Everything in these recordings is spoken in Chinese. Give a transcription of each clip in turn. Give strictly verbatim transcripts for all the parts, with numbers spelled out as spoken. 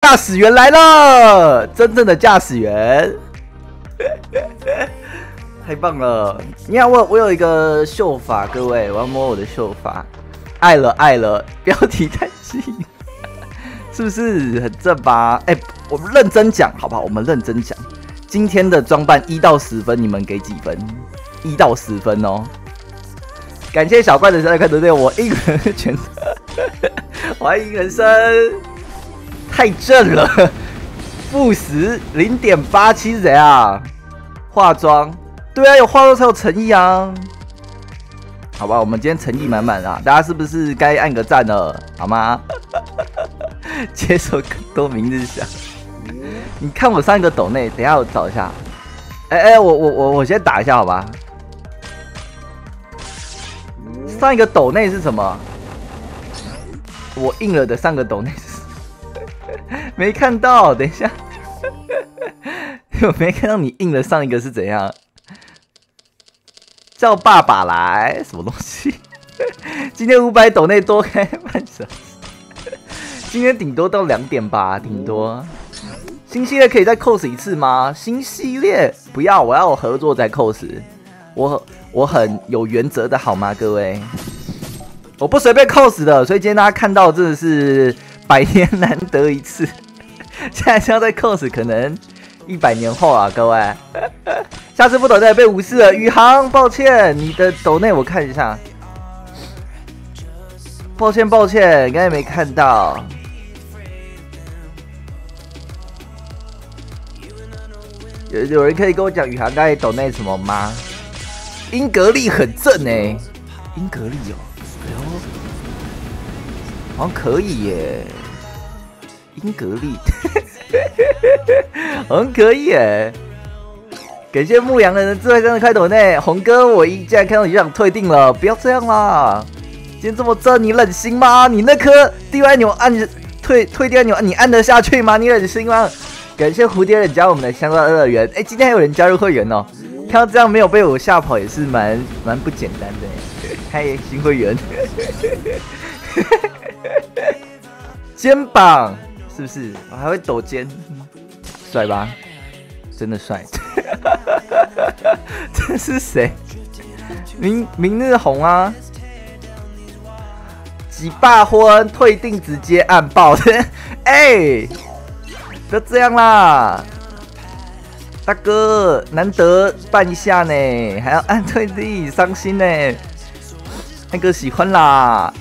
驾驶员来了，真正的驾驶员，太棒了！你看我我有一个秀发，各位，我要摸我的秀发，爱了爱了，标题太细，是不是很正吧？哎、欸，我们认真讲好不好？我们认真讲，今天的装扮一到十分，你们给几分？一到十分哦。感谢小怪的三块对对，我应人全欢迎人生，太正了，负十零点八七是谁啊？化妆，对啊，有化妆才有诚意啊。好吧，我们今天诚意满满啊，大家是不是该按个赞了？好吗？接受更多明日香。你看我上一个抖内，等一下我找一下。哎、欸、哎、欸，我我我我先打一下好吧。上一个抖内是什么？我印了的上个抖内是没看到，等一下，我没看到你印了上一个是怎样？叫爸爸来，什么东西？今天五百抖内多开半小时，今天顶多到两点吧，顶多。新系列可以再 cos 一次吗？新系列不要，我要有合作再 cos。我我很有原则的好吗，各位？我不随便 cos 的，所以今天大家看到真的是百年难得一次。现在是要再 cos， 可能一百年后啊，各位。下次不抖内被无视了，宇航，抱歉，你的抖内我看一下。抱歉抱歉，刚才没看到。有有人可以跟我讲宇航刚才抖内什么吗？英格力很正哎、欸，英格力哦，哎呦，好像可以耶，英格力，好像可以耶。感谢牧羊人的智慧真的开抖内，红哥，我一竟然看到你就想退订了，不要这样啦！今天这么正，你忍心吗？你那颗地按钮按退退订按钮，你按得下去吗？你忍心吗？感谢蝴蝶忍加入我们的香乐乐园，哎，今天还有人加入会员哦。看到这样没有被我吓跑也是蛮蛮不简单的，嗨，新会员，肩膀是不是？我还会抖肩，帅吧？真的帅。这是谁？明明日红啊！几霸婚退订直接按爆，哎，不要这样啦！大哥，难得办一下呢，还要按退订，伤心呢。那个喜欢啦，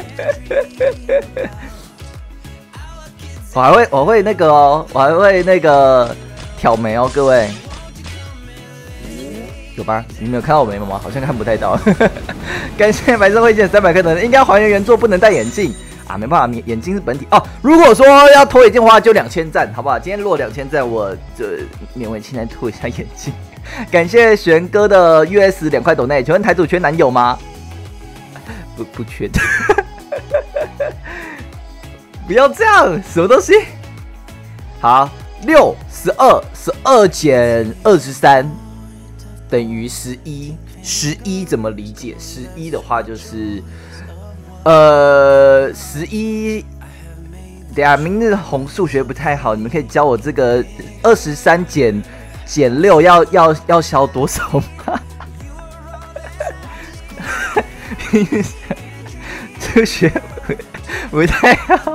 我还会我会那个哦，我还会那个挑眉哦，各位，有吧？你没有看到我眉毛吗？好像看不太到。感谢白色会见三百颗的，应该还原原作，不能戴眼镜。啊，没办法，眼睛是本体哦。如果说要脱眼镜的话，就两千赞，好不好？今天如果两千赞，我就勉为其难脱一下眼镜。感谢玄哥的 U S 两块斗内，请问台主缺男友吗？不不缺的。不要这样，什么东西？好，六十二，十二减二十三等于十一，十一怎么理解？十一的话就是。呃，十一，等下明日红数学不太好，你们可以教我这个二十三减减六要要要消多少吗？数学不太好，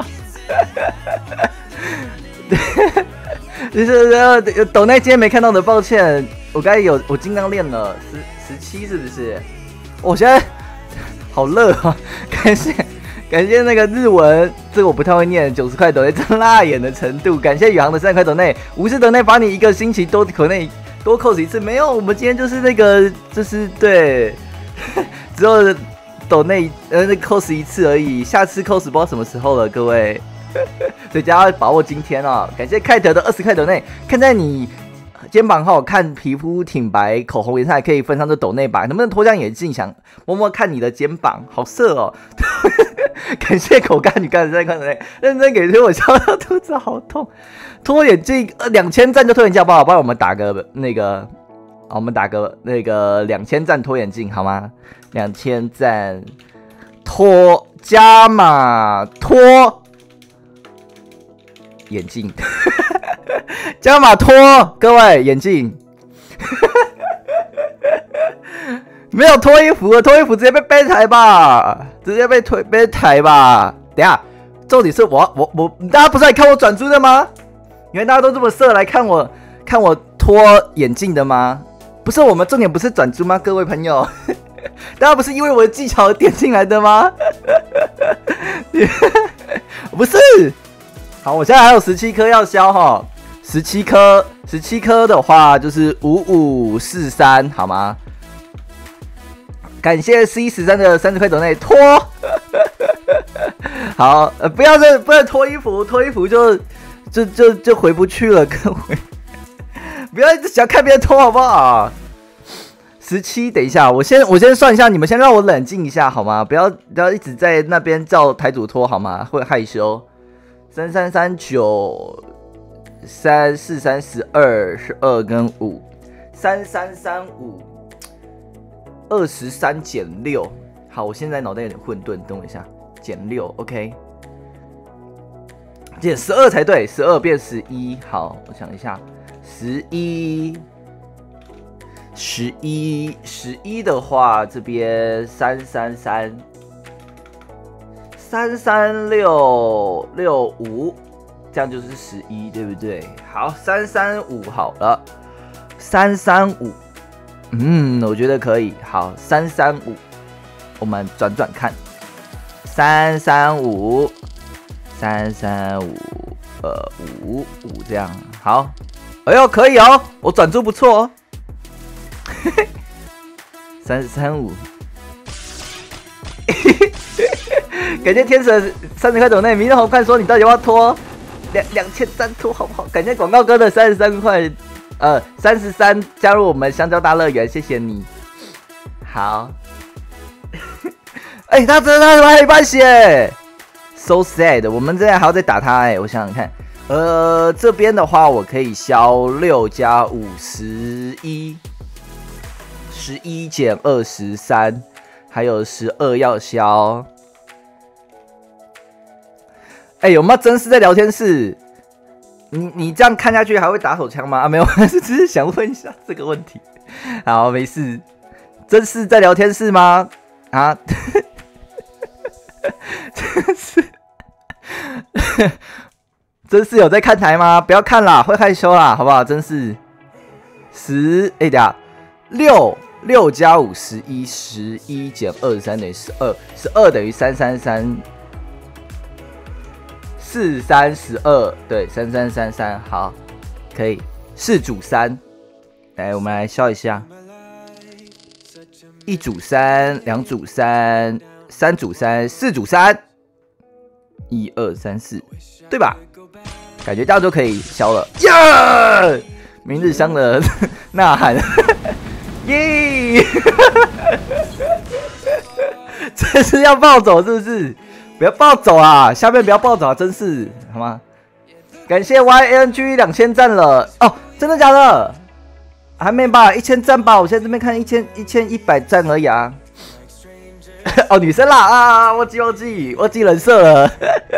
就是抖内今天没看到的，抱歉，我刚才有我尽量练了十十七是不是？我现在。好热啊！感谢感谢那个日文，这个我不太会念，九十块斗内真辣眼的程度。感谢宇航的三十块斗内，五十斗内把你一个星期多口内多 cos 一次。没有，我们今天就是那个，就是对，只有斗内呃 cos 一次而已，下次 cos 不知道什么时候了，各位。所以大家要把握今天哦。感谢凯德的二十块斗内，看在你。肩膀好看，皮肤挺白，口红颜色还可以分上这斗内吧？能不能脱下眼镜，想摸摸看你的肩膀？好色哦！感谢口干女干的三块斗内，认真给推我笑到肚子好痛。脱眼镜，呃，两千赞就脱眼镜好不好？帮我们打个那个，我们打个那个两千赞脱眼镜好吗？两千赞脱加码脱。 眼镜，加码拖，各位眼镜，没有脱衣服，脱衣服直接被背抬吧，直接被推被抬吧。等一下，重点是我我我，大家不是来看我转租的吗？原来大家都这么色来看我看我脱眼镜的吗？不是，我们重点不是转租吗？各位朋友，大家不是因为我的技巧点进来的吗？不是，好，我现在还有十七颗要消哈，十七颗，十七颗的话就是五五四三，好吗？感谢 C 十三的三十块斗内脱，好，呃，不要再不能脱衣服，脱衣服就就就就回不去了，各位，不要一直想看别人脱好不好？十七，等一下，我先我先算一下，你们先让我冷静一下好吗？不要不要一直在那边叫台主拖好吗？会害羞。三三三九三四三十二十二跟五，三三三五二十三减六。好，我现在脑袋有点混沌，等我一下，减六 ，OK， 减十二才对，十二变十一。好，我想一下，十一。十一，十一的话，这边三三三，三三六六五，这样就是十一，对不对？好，三三五好了，三三五，嗯，我觉得可以。好，三三五，我们转转看，三三五，三三五，呃，五五这样，好，哎呦，可以哦，我转注不错哦。三三五，感谢天神三十块斗内，明日红看说你到底要不要拖两两千三拖好不好？感谢广告哥的三十三块，呃，三十三加入我们香蕉大乐园，谢谢你。好，哎、欸，他真的他还有一半血 ，so sad。我们现在还要再打他哎、欸，我想想看，呃，这边的话我可以消六加五十一。十一减二十三，还有十二要消。哎、欸，有没有真是在聊天室？你你这样看下去还会打手枪吗？啊，没有，只是想问一下这个问题。好，没事。真是在聊天室吗？啊？真是，真是有在看台吗？不要看啦，会害羞啦，好不好？真是十，哎、欸，等下六。六加五十一，十一减二十三等于十二，十二等于三三三，四三十二，对，三三三三，好，可以，四组三，来，我们来消一下，一组三，两组三，三组三，四组三，一二三四，对吧？感觉这样就可以消了，耶、yeah! 明日香的呐喊。耶！真是要暴走是不是？不要暴走啊！下面不要暴走啊！真是好吗？感谢 Y N G 两千赞了哦！真的假的？还没吧？一千赞吧！我现在这边看一千一千一百赞而已啊！哦，女生啦啊！忘记忘记忘记人设了！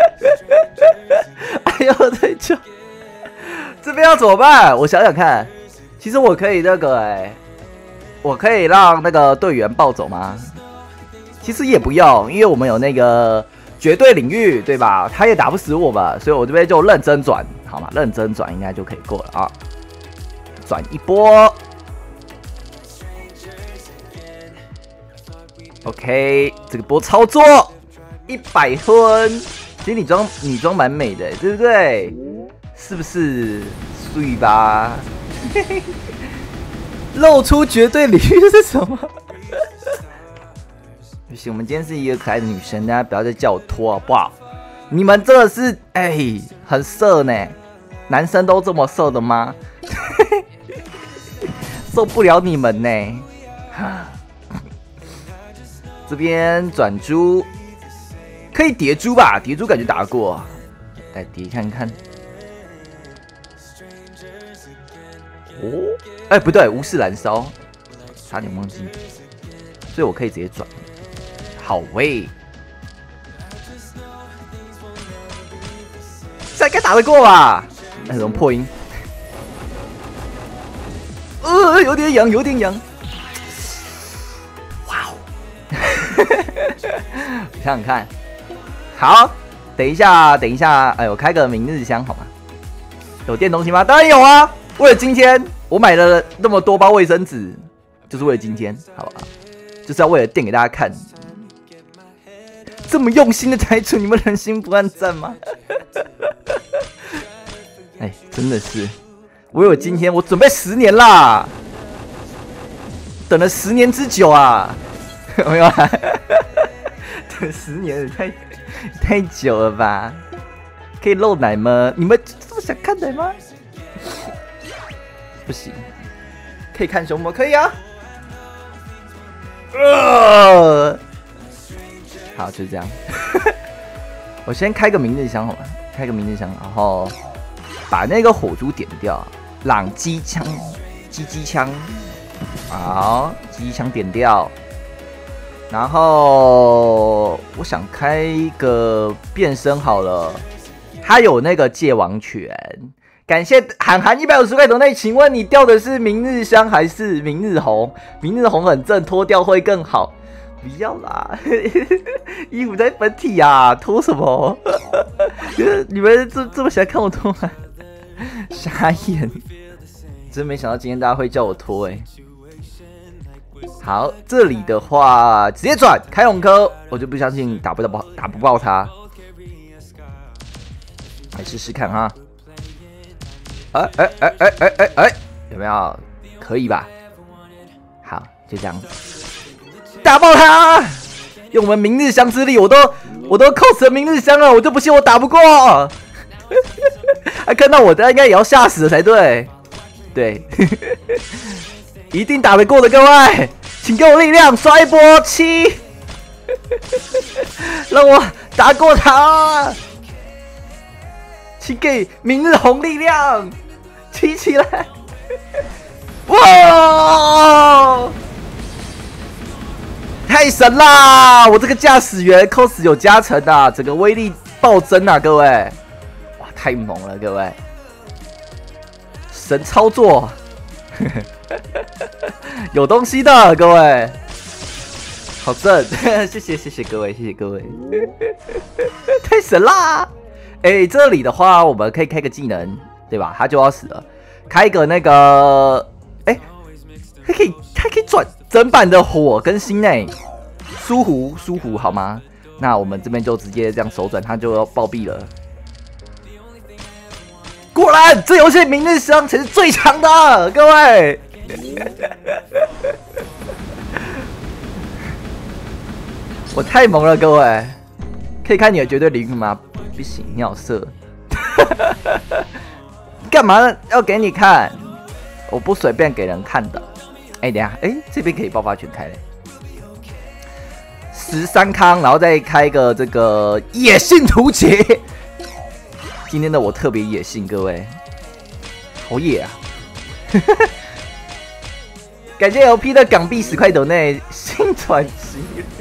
哎呦，这就这边要怎么办？我想想看，其实我可以那个哎、欸。我可以让那个队员暴走吗？其实也不用，因为我们有那个绝对领域，对吧？他也打不死我吧，所以我这边就认真转，好吗？认真转应该就可以过了啊！转一波 ，OK， 这个波操作一百分，其实你装你装蛮美的，对不对？是不是？碎吧。露出绝对领域是什么？不行，我们今天是一个可爱的女生，大家不要再叫我拖好不好？你们真的是哎、欸，很色呢，男生都这么色的吗？受不了你们呢！这边转猪可以叠猪吧？叠猪感觉打过，来叠看看。哦，哎、欸，不对，无视燃烧，差点忘记，所以我可以直接转。好喂，再看该打得过吧？那怎么破音？呃，有点痒，有点痒。哇哦！想想看，好，等一下，等一下，哎，我开个明日香好吗？有垫东西吗？当然有啊！为了今天，我买了那么多包卫生纸，就是为了今天，好不好？就是要为了垫给大家看。这么用心的台主，你们人心不按赞吗？哎，真的是。我有今天，我准备十年啦，等了十年之久啊！有没有啊？等十年也太太久了吧？可以露奶吗？你们这么想看奶吗？不行，可以看胸吗？可以啊。呃，好，就这样。我先开个明日香好吗？开个明日香，然后把那个火珠点掉。朗机枪，机机枪，好，机机枪点掉。然后我想开一个变身好了，它有那个界王拳。感谢韩寒一百五十块斗内，请问你掉的是明日香还是明日红？明日红很正，脱掉会更好。不要啦，衣服在本体啊，脱什么？你们这这么喜欢看我脱吗？傻眼，真没想到今天大家会叫我脱哎、欸。好，这里的话直接转开红科，我就不相信打不到打不爆他，来试试看哈。哎哎哎哎哎哎哎，有没有？可以吧？好，就这样，打爆他！用我们明日香之力，我都我都 cos 了明日香了，我就不信我打不过。他看到我的应该也要吓死了才对，对，一定打得过的，各位，请给我力量，刷一波七，让我打过他，请给明日红力量，起起来，哇，太神啦！我这个驾驶员 cos 有加成啊，整个威力暴增啊，各位。太猛了，各位！神操作，有东西的，各位，好正！谢谢谢谢各位，谢谢各位，太神啦！哎、欸，这里的话，我们可以开个技能，对吧？他就要死了，开一个那个，哎、欸，还可以还可以转整版的火跟心内疏忽疏忽好吗？那我们这边就直接这样手转，他就要暴毙了。果然，这游戏明日香才是最强的，各位。我太萌了，各位。可以看你的绝对领域吗？不行，你好色。干嘛要给你看？我不随便给人看的。哎、欸，等一下，哎、欸，这边可以爆发全开嘞。十三康，然后再开一个这个野性图解。今天的我特别野性，各位，好野啊！感谢 L P 的港币十块斗内新传奇，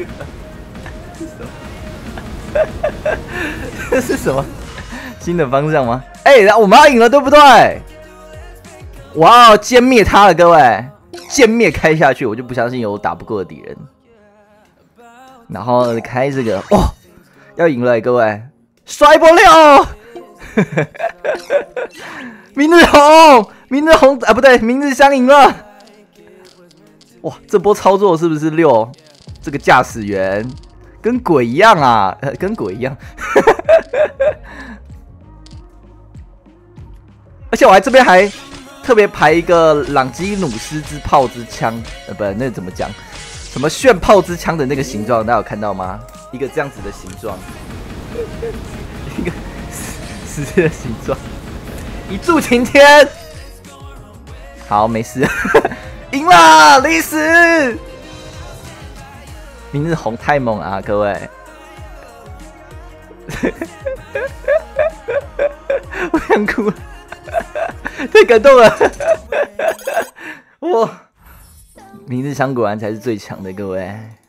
这是什么新的方向吗？哎、欸，我们要赢了，对不对？我要歼灭他了，各位，歼灭开下去，我就不相信有打不过的敌人。然后开这个，哇、哦，要赢了、欸，各位，刷一波六。明日红，明日红啊，不对，明日香赢了。哇，这波操作是不是六？这个驾驶员跟鬼一样啊，呃、跟鬼一样。而且我还这边还特别排一个朗基努斯之炮之枪，呃，不，那怎么讲？什么炫炮之枪的那个形状，大家有看到吗？一个这样子的形状，一个。十字的形状，一柱擎天。好，没事，赢了，历史。明日红太猛啊，各位！我想哭了，太感动了。哇，明日香果然才是最强的，各位。